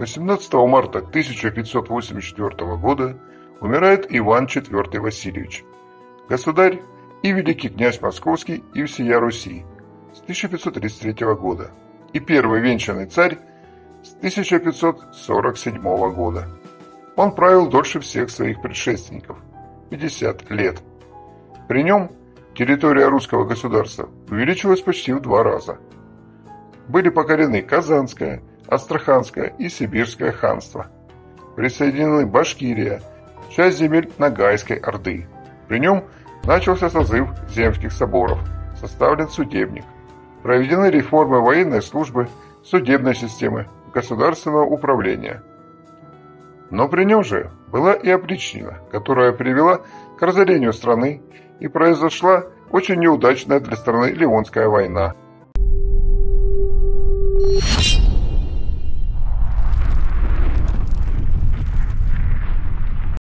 18 марта 1584 года умирает Иван IV Васильевич, государь и великий князь Московский и всея Руси с 1533 года и первый венчанный царь с 1547 года. Он правил дольше всех своих предшественников – 50 лет. При нем территория русского государства увеличилась почти в 2 раза. Были покорены Казанское, Астраханское и Сибирское ханство. Присоединены Башкирия, часть земель Ногайской Орды. При нем начался созыв земских соборов, составлен судебник. Проведены реформы военной службы, судебной системы, государственного управления. Но при нем же была и опричнина, которая привела к разорению страны, и произошла очень неудачная для страны Ливонская война.